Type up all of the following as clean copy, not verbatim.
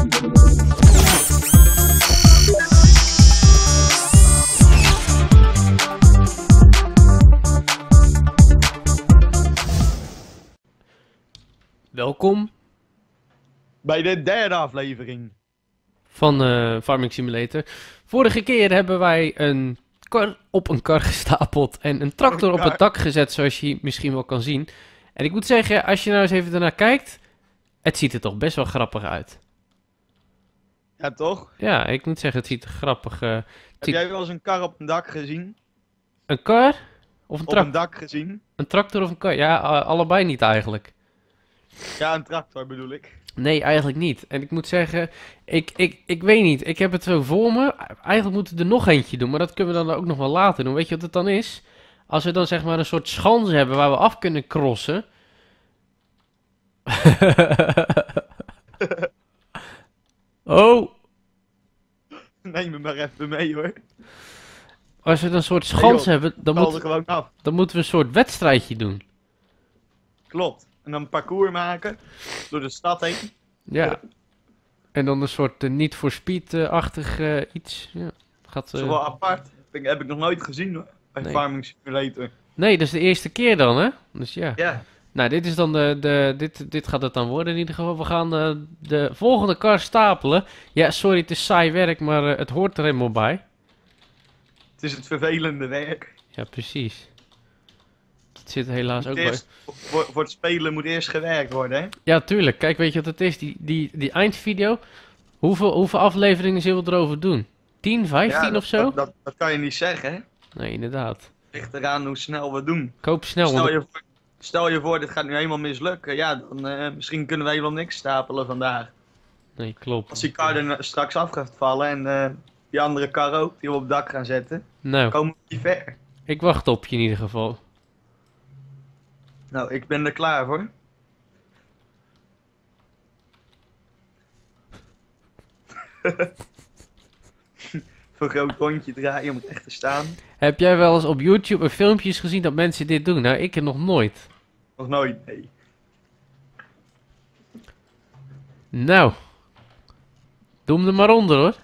Welkom bij de derde aflevering van Farming Simulator. Vorige keer hebben wij een kar op een kar gestapeld en een tractor op het dak gezet, zoals je misschien wel kan zien. En ik moet zeggen, als je nou eens even ernaar kijkt, het ziet er toch best wel grappig uit. Ja, toch? Ja, ik moet zeggen, het ziet er grappig uit. Heb jij wel eens een kar op een dak gezien? Een kar? Of een Op een dak gezien? Een tractor of een kar? Ja, allebei niet eigenlijk. Ja, een tractor bedoel ik. Nee, eigenlijk niet. En ik moet zeggen, ik weet niet. Ik heb het zo voor me. Eigenlijk moeten we er nog eentje doen, maar dat kunnen we dan ook nog wel later doen. Weet je wat het dan is? Als we dan zeg maar een soort schans hebben waar we af kunnen crossen. Oh! Neem me maar even mee hoor. Als we dan een soort schans hebben, dan Gewoon af. moeten we een soort wedstrijdje doen. Klopt. En dan een parcours maken. Door de stad heen. Ja. En dan een soort Need for Speed-achtig iets. Ja. Dat is wel apart. Heb ik nog nooit gezien hoor. Bij Nee. Farming Simulator. Nee, dat is de eerste keer dan, hè? Dus ja. Ja. Nou, dit is dan dit gaat het dan worden in ieder geval. We gaan de volgende kar stapelen. Ja, sorry, het is saai werk, maar het hoort er helemaal bij. Het is het vervelende werk. Ja, precies. Het zit er helaas ook bij. Eerst, voor het spelen moet eerst gewerkt worden hè. Ja, tuurlijk. Kijk, weet je wat het is? Die eindvideo. Hoeveel afleveringen zullen we erover doen? 10, 15 Ja, of zo? Dat kan je niet zeggen hè. Nee, inderdaad. Ligt eraan hoe snel we doen. Koop snel. Stel je voor, dit gaat nu helemaal mislukken. Ja, dan misschien kunnen we helemaal niks stapelen vandaag. Nee, klopt. Als die kar er straks af gaat vallen en die andere kar ook, die we op het dak gaan zetten, Nou, komen we niet ver. ik wacht op je in ieder geval. Nou, ik ben er klaar voor. Voor een groot rondje draaien om echt te staan. Heb jij wel eens op YouTube filmpjes gezien dat mensen dit doen? Nou, ik heb nog nooit. Nog nooit, nee. Nou. Doe hem er maar onder, hoor.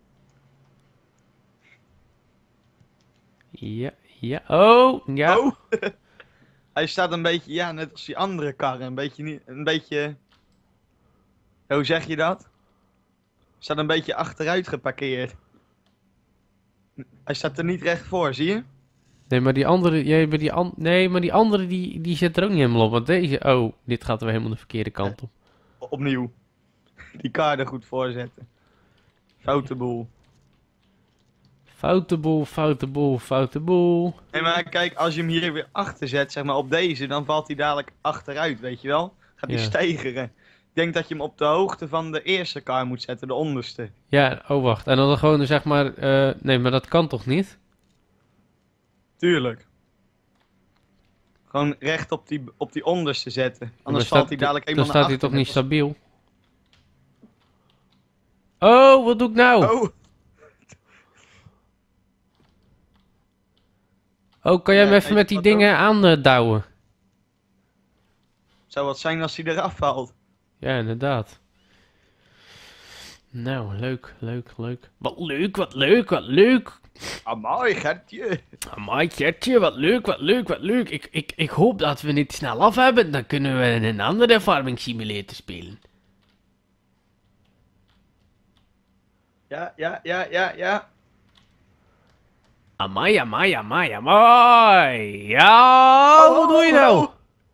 Ja, ja. Oh, ja. Oh! Hij staat een beetje, ja, net als die andere karren. Een beetje... Hoe zeg je dat? Staat een beetje achteruit geparkeerd. Hij staat er niet recht voor, zie je? Nee, maar die andere, die andere die zit er ook niet helemaal op. Want deze, oh, dit gaat weer helemaal de verkeerde kant op. Opnieuw. Die kar er goed voor zetten. Foute boel. Foute boel, foute boel, foute boel. Nee, maar kijk, als je hem hier weer achter zet, zeg maar op deze, dan valt hij dadelijk achteruit, weet je wel? Gaat hij Ja. steigeren. Ik denk dat je hem op de hoogte van de eerste kar moet zetten, de onderste. Ja, oh wacht. En dan gewoon zeg maar, nee, maar dat kan toch niet? Tuurlijk. Gewoon recht op die onderste zetten. Anders Maar valt hij dadelijk dan helemaal staat hij toch niet stabiel? Oh, wat doe ik nou? Oh, Oh, kan jij Ja, hem even weet met je die wat dingen aandouwen? zou wat zijn als hij eraf valt. Ja, inderdaad. Nou, leuk, leuk, leuk. Wat leuk, wat leuk, wat leuk. Amai, Gertje. Amai, Gertje, wat leuk, wat leuk, wat leuk. Ik hoop dat we niet snel af hebben. Dan kunnen we een andere Farming Simulator spelen. Ja. Amai, amai, amai, amai. Ja, wat doe je nou?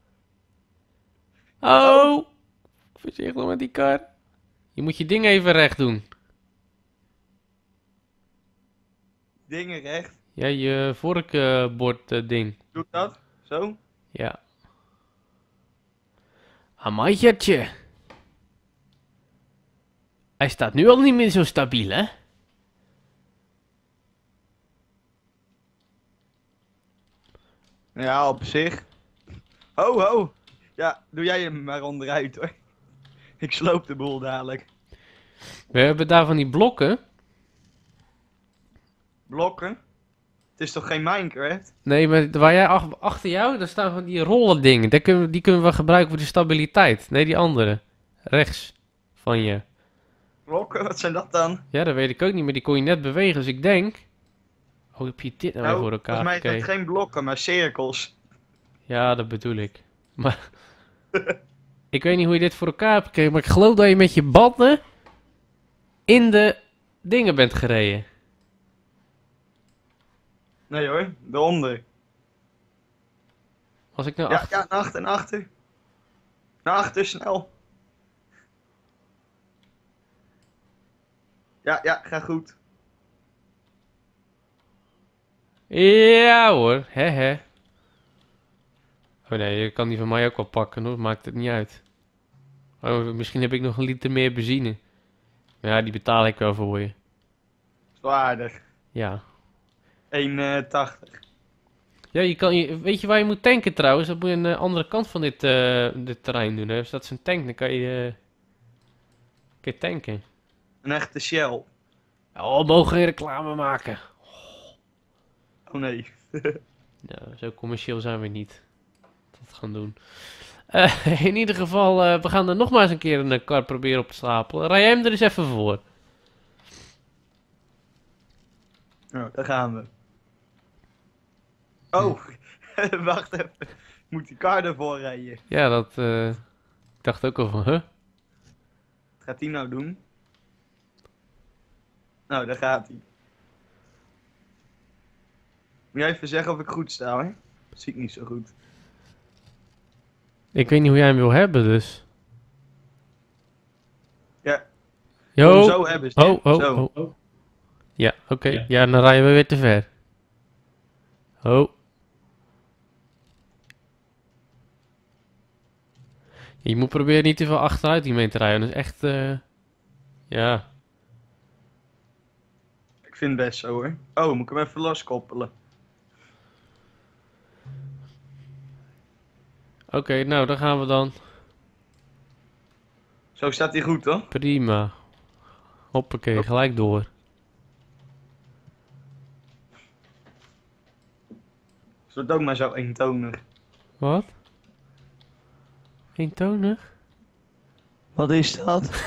Oh. Voorzichtig met die kar. Je moet je ding even recht doen. Dingen recht. Ja, je vorkbord ding. Doe ik dat? Zo? Ja. Amai, Gertje. Hij staat nu al niet meer zo stabiel, hè? Ja, op zich. Ho. Ja, doe jij hem maar onderuit hoor. Ik sloop de boel dadelijk. We hebben daar van die blokken. Blokken? Het is toch geen Minecraft? Nee, maar waar jij achter jou, daar staan van die rollen dingen. Die kunnen we gebruiken voor de stabiliteit. Nee, die andere. Rechts van je. Blokken, wat zijn dat dan? Ja, dat weet ik ook niet, maar die kon je net bewegen. Dus ik denk... Oh, heb je dit nou weer voor elkaar volgens mij zijn gekregen? het geen blokken, maar cirkels. Ja, dat bedoel ik. Maar... ik weet niet hoe je dit voor elkaar hebt gekregen, maar ik geloof dat je met je banden... in de dingen bent gereden. Nee hoor, eronder. Als ik nou Ja, achter... ja, naar achter, naar achter. Naar achter, snel. Ja, ja, ga goed. Ja hoor, hè. Oh nee, je kan die van mij ook wel pakken hoor, maakt het niet uit. Oh, misschien heb ik nog een liter meer benzine. Ja, die betaal ik wel voor je. Zwaarder. Ja. 1,80. Ja, weet je waar je moet tanken trouwens? Dat moet je aan de andere kant van dit terrein doen. Hè? Dus dat is een tank, dan kan je tanken. Een echte Shell. Oh, we mogen geen reclame maken. Oh nee. Ja, zo commercieel zijn we niet. Dat gaan doen. In ieder geval, we gaan er nog maar eens een keer een kar proberen op te stapelen. Rij jij hem er eens even voor. Nou, daar gaan we. Oh, wacht even. Moet die kar ervoor rijden. Ja, ik dacht ook al van, huh? Wat gaat die nou doen? Nou, daar gaat hij. Moet jij even zeggen of ik goed sta, hè? Dat zie ik niet zo goed. Ik weet niet hoe jij hem wil hebben, dus. Ja, Yo. zo hebben ze. Zo. Oh. Ja, oké. Ja, dan rijden we weer te ver. Oh. Je moet proberen niet te veel achteruit die mee te rijden. Dat is echt, ja. Ik vind het best zo, hoor. Oh, moet ik hem even loskoppelen? Oké, nou, dan gaan we dan. Zo staat hij goed, toch? Prima. Hoppakee, gelijk door. Het wordt ook maar zo eentonig. Wat? Eentonig? Wat is dat?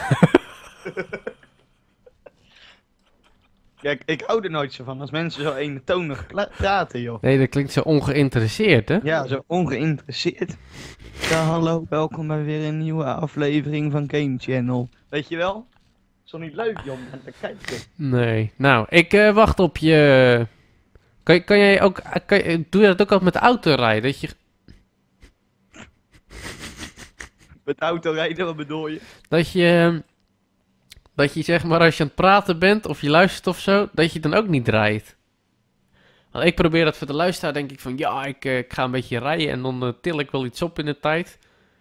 Ja, ik hou er nooit zo van als mensen zo eentonig praten, joh. Nee, dat klinkt zo ongeïnteresseerd, hè? Ja, zo ongeïnteresseerd. Ja, hallo, welkom bij weer een nieuwe aflevering van Game Channel. Weet je wel? Is toch niet leuk, joh, om naar te kijken? Nee. Nou, ik wacht op je... Kan jij ook... doe je dat ook altijd met de auto rijden? Dat je... Met autorijden, wat bedoel je? Dat je zeg maar als je aan het praten bent of je luistert of zo, dat je dan ook niet rijdt. Want ik probeer dat voor de luisteraar, denk ik van ja, ik ga een beetje rijden en dan til ik wel iets op in de tijd.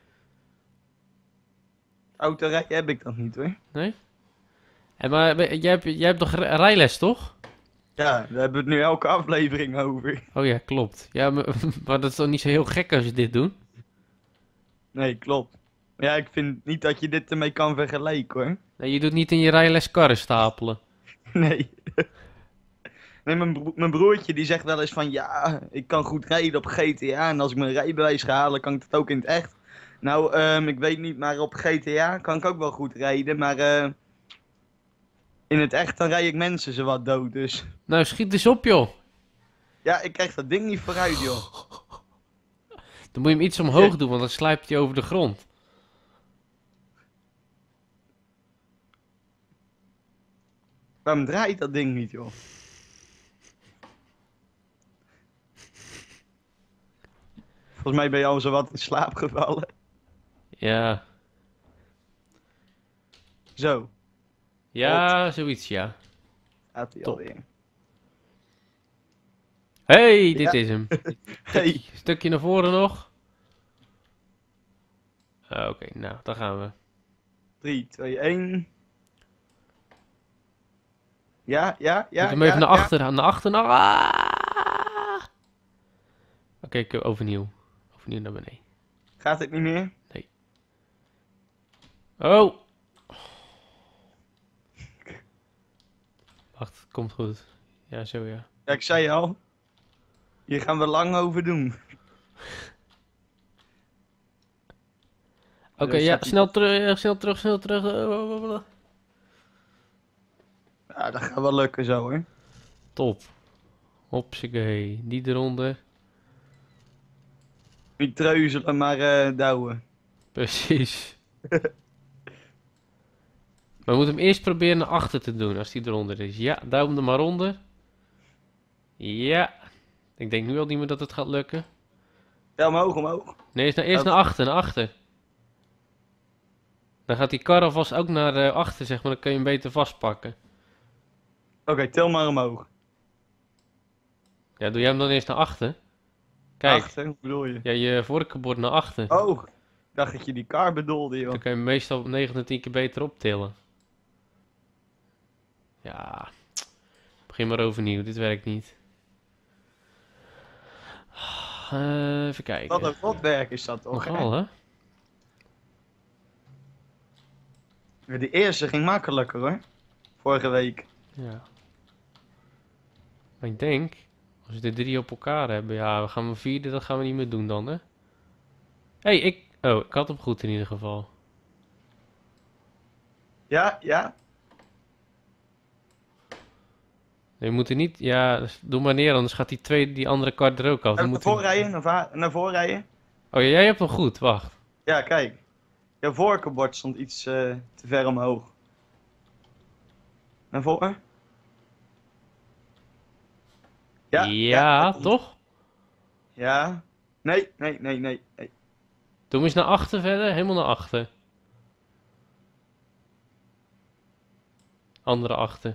Autorijden heb ik dat niet, hoor. Nee? Maar jij hebt toch rijles, toch? Ja, daar hebben we het nu elke aflevering over. Oh ja, klopt. Ja, maar dat is toch niet zo heel gek als je dit doet? Nee, klopt. Ja, ik vind niet dat je dit ermee kan vergelijken, hoor. Nee, je doet niet in je rijles karren stapelen. Nee. Nee, mijn broertje die zegt wel eens van ja, ik kan goed rijden op GTA en als ik mijn rijbewijs ga halen, kan ik dat ook in het echt. Nou, ik weet niet, maar op GTA kan ik ook wel goed rijden, maar in het echt dan rijd ik mensen zo wat dood, dus. Nou, schiet eens op, joh. Ja, ik krijg dat ding niet vooruit, joh. Dan moet je hem iets omhoog doen, want dan slijpt hij over de grond. Waarom draait dat ding niet, joh? Volgens mij ben je al zo wat in slaap gevallen. Ja. Zo, Ja, zoiets, ja. gaat hij Top. alweer. Hey, dit Ja. is hem. Hey. Stukje naar voren nog. Oké, nou, daar gaan we. 3, 2, 1. Ja, ja, ja. Moet hem even ja, naar ja. achter, naar achter, naar... Ah! Oké, overnieuw. Overnieuw naar beneden. Gaat het niet meer? Oh! Wacht, het komt goed. Ja, zo ja. Ja, ik zei al. Hier gaan we lang over doen. Oké, Dus ja, gaat hij- snel terug, snel terug, snel terug. Ja, dat gaat wel lukken zo hoor. Top. Hopsakee. Die eronder. Niet treuzelen, maar douwen. Precies. Maar we moeten hem eerst proberen naar achter te doen als die eronder is. Ja, duim er maar onder. Ja. Ik denk nu al niet meer dat het gaat lukken. Ja, omhoog, omhoog. Nee, eerst naar achter, naar achter. Dan gaat die kar alvast ook naar achter, zeg maar. Dan kun je hem beter vastpakken. Oké, til maar omhoog. Ja, doe jij hem dan eerst naar achter? Kijk, Achter, hoe bedoel je? ja, je vorkenbord naar achter. Oh, ik dacht dat je die kar bedoelde, joh. Dan kun je hem meestal 9 van 10 keer beter optillen. Ja, begin maar overnieuw, dit werkt niet. Even kijken. Wat een rotwerk is dat toch, hè? Nogal, hè? Ja, die eerste ging makkelijker, hoor. Vorige week. Ja. Maar ik denk, als we er 3 op elkaar hebben, ja, we gaan een vierde, dat gaan we niet meer doen dan, hè? Oh, ik had hem goed in ieder geval. Ja, ja. Nee, we moeten niet, ja, dus doe maar neer, anders gaat die andere kar er ook af. Dan Naar moeten voren rijden, naar voren rijden. Oh ja, jij hebt hem goed, wacht. Ja, kijk. Jouw vorkenbord stond iets te ver omhoog. Naar voren. Ja, Ja, dat- toch? Ja. Nee, nee, nee, nee, nee. Doe hem eens naar achter verder, helemaal naar achter. Andere achter.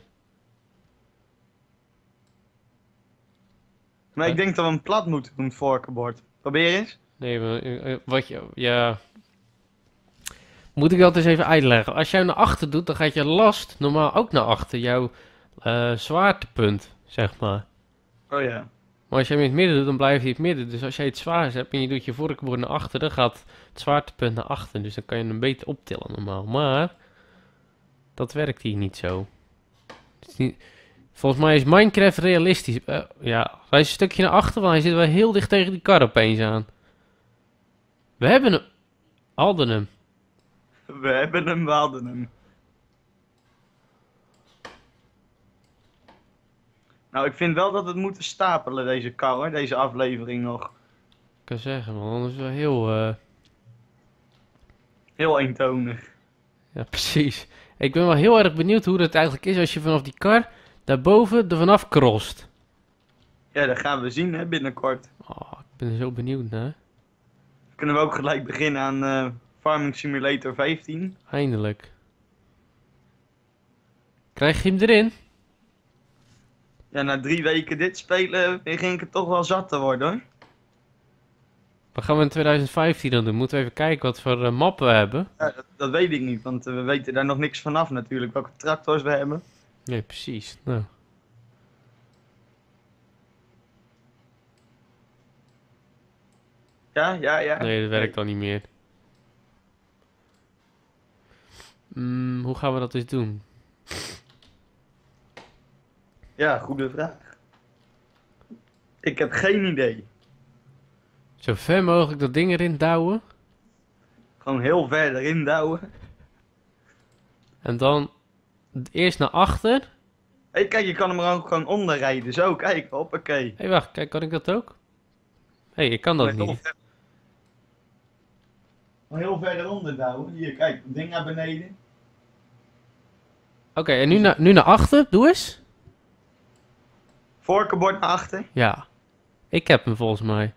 Maar ik denk dat we hem plat moeten doen, het vorkenbord. Probeer eens. Nee, maar, wat je, ja... Moet ik dat eens even uitleggen. Als jij hem naar achter doet, dan gaat je last normaal ook naar achter. Jouw zwaartepunt, zeg maar. Oh ja. Maar als jij hem in het midden doet, dan blijft hij in het midden. Dus als jij het zwaar hebt en je doet je vorkenbord naar achter, dan gaat het zwaartepunt naar achter. Dus dan kan je hem beter optillen normaal. Maar dat werkt hier niet zo. Het is niet... Volgens mij is Minecraft realistisch. Ja, hij is een stukje naar achter, want hij zit wel heel dicht tegen die kar opeens aan. We hebben hem. Hadden hem. We hebben hem, we hadden hem. Nou, ik vind wel dat we het moeten stapelen, deze kar, hoor, deze aflevering nog. Ik kan zeggen, man. Anders is het wel heel... Heel eentonig. Ja, precies. Ik ben wel heel erg benieuwd hoe dat eigenlijk is als je vanaf die kar daarboven er vanaf crost. Ja, dat gaan we zien, hè, binnenkort. Oh, ik ben er zo benieuwd naar. Kunnen we ook gelijk beginnen aan Farming Simulator 15. Eindelijk. Krijg je hem erin? Ja, na 3 weken dit spelen begin ik het toch wel zat te worden, hoor. Wat gaan we in 2015 dan doen? Moeten we even kijken wat voor map we hebben. Ja, dat weet ik niet, want we weten daar nog niks vanaf natuurlijk, welke tractors we hebben. Nee, precies. Nou. Ja, ja, ja. Nee, dat werkt dan niet meer. Hoe gaan we dat eens doen? Ja, goede vraag. Ik heb geen idee. Zo ver mogelijk dat ding erin douwen. Gewoon heel ver erin douwen. En dan eerst naar achter. Hé, kijk, je kan hem er ook gewoon onder rijden. Zo, kijk, hoppakee. Hé, wacht. Kijk, kan ik dat ook? Hé, ik kan dat Heel niet. ver- Heel ver eronder douwen. Hier, kijk, het ding naar beneden. Oké, en nu naar achter. Doe eens. Vorkenbord naar achter. Ja. Ik heb hem volgens mij.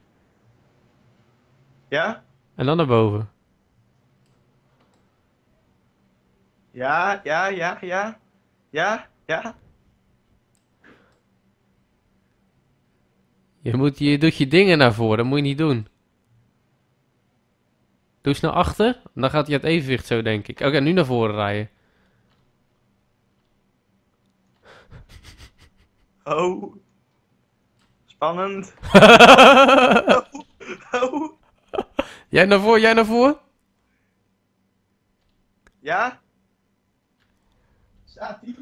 Ja? En dan naar boven. Ja, ja, ja, ja. Ja, ja. Je doet je dingen naar voren. Dat moet je niet doen. Doe eens naar achter. Dan gaat hij uit evenwicht zo, denk ik. Oké, nu naar voren rijden. Oh. Spannend. Oh. Jij naar voren, jij naar voren. Ja? Staat ie?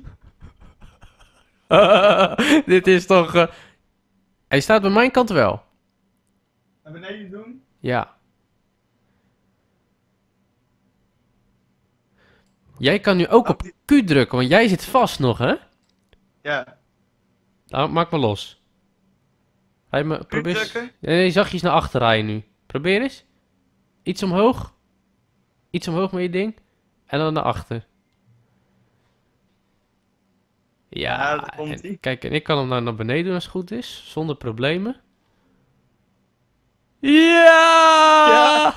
Dit is toch... Hij staat bij mijn kant wel. Naar beneden doen? Ja. Jij kan nu ook op Q drukken, want jij zit vast nog, hè? Ja. Nou, maak maar los. Ga je me, probeer eens... drukken? Nee, zachtjes naar achter rijden nu. Probeer eens. Iets omhoog. Iets omhoog met je ding. En dan naar achter. Ja, daar komt en, ie. kijk, en ik kan hem nou naar beneden doen als het goed is. Zonder problemen. Ja!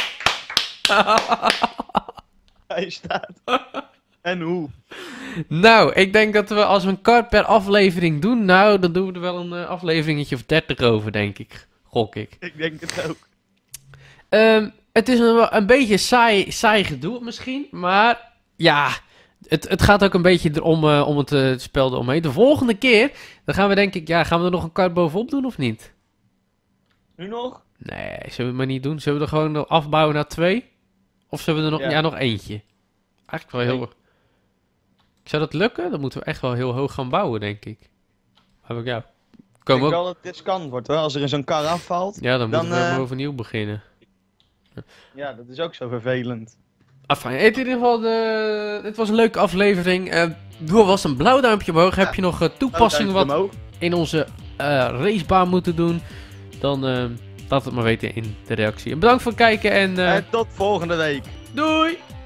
Hij staat. En hoe? Nou, ik denk dat we als we een kar per aflevering doen, nou, dan doen we er wel een afleveringetje of 30 over, denk ik. Gok ik. Ik denk het ook. Het is een beetje saai gedoe misschien, maar ja, het gaat ook een beetje erom om het spel eromheen. De volgende keer, dan gaan we denk ik, ja, gaan we er nog een kar bovenop doen of niet? Nu nog? Nee, zullen we het maar niet doen? Zullen we er gewoon afbouwen naar 2? Of zullen we er nog, Ja. ja, nog eentje? Eigenlijk wel heel... Zou dat lukken? Dan moeten we echt wel heel hoog gaan bouwen, denk ik. Maar ja, Ik komen denk ook... wel dat het riskant wordt hoor. Als er in zo'n kar afvalt. Ja, dan moeten we dan, helemaal overnieuw beginnen. Ja, dat is ook zo vervelend. Afijn, in ieder geval, het was een leuke aflevering. Doe alvast een blauw duimpje omhoog. Heb je nog toepassingen wat Omhoog. in onze racebaan moeten doen? Dan laat het maar weten in de reactie. En bedankt voor het kijken en En tot volgende week. doei!